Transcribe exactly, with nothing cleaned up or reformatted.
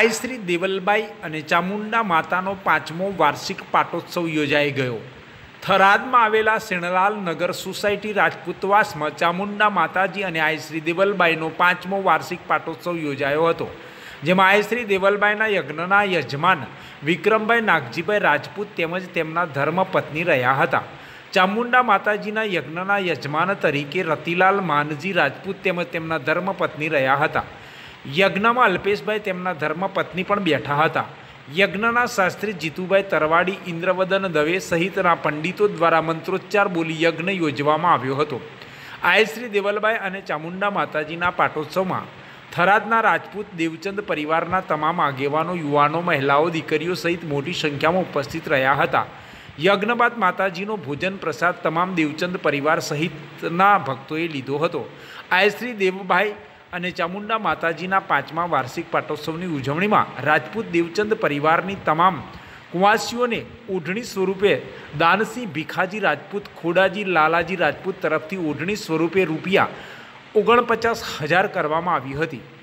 આઈ શ્રી દેવલબાઈ અને ચામુંડા માતાનો પાંચમો વાર્ષિક પાટોત્સવ યોજાઈ ગયો. થરાદમાં આવેલા સેણલાલ નગર સોસાયટી રાજપૂતવાસમાં ચામુંડા માતાજી અને આઈ શ્રી દેવલબાઈનો પાંચમો વાર્ષિક પાટોત્સવ યોજાયો હતો, જેમાં આઈ શ્રી દેવલબાઈના યજ્ઞના યજમાન વિક્રમભાઈ નાગજીભાઈ રાજપૂત તેમજ તેમના ધર્મપત્ની રહ્યા હતા. ચામુંડા માતાજીના યજ્ઞના યજમાન તરીકે રતિલાલ માનજી રાજપૂત તેમજ તેમના ધર્મપત્ની રહ્યા હતા. યજ્ઞમાં અલ્પેશભાઈ તેમના ધર્મપત્ની પણ બેઠા હતા. યજ્ઞના શાસ્ત્રી જીતુભાઈ તરવાડી, ઇન્દ્રવદન દવે સહિતના પંડિતો દ્વારા મંત્રોચ્ચાર બોલી યજ્ઞ યોજવામાં આવ્યો હતો. આઈ શ્રી દેવલબાઈ અને ચામુંડા માતાજીના પાટોત્સવમાં થરાદના રાજપૂત દેવચંદ પરિવારના તમામ આગેવાનો, યુવાનો, મહિલાઓ, દીકરીઓ સહિત મોટી સંખ્યામાં ઉપસ્થિત રહ્યા હતા. યજ્ઞ બાદ માતાજીનો ભોજન પ્રસાદ તમામ દેવચંદ પરિવાર સહિતના ભક્તોએ લીધો હતો. આઈ શ્રી દેવભાઈ અને ચામુંડા માતાજીના પાંચમા વાર્ષિક પાટોત્સવની ઉજવણીમાં રાજપૂત દેવચંદ પરિવારની તમામ કુંવાસીઓને ઓઢણી સ્વરૂપે દાનસિંહ ભીખાજી રાજપૂત, ખોડાજી લાલાજી રાજપૂત તરફથી ઓઢણી સ્વરૂપે રૂપિયા ઓગણપચાસ હજાર કરવામાં આવી હતી.